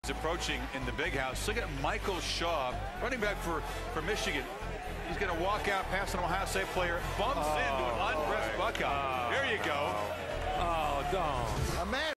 Approaching in the big house. Look at Michael Shaw, running back for Michigan. He's going to walk out past an Ohio State player, bumps into an undressed Buckeye. There you go. Oh, don't. A man.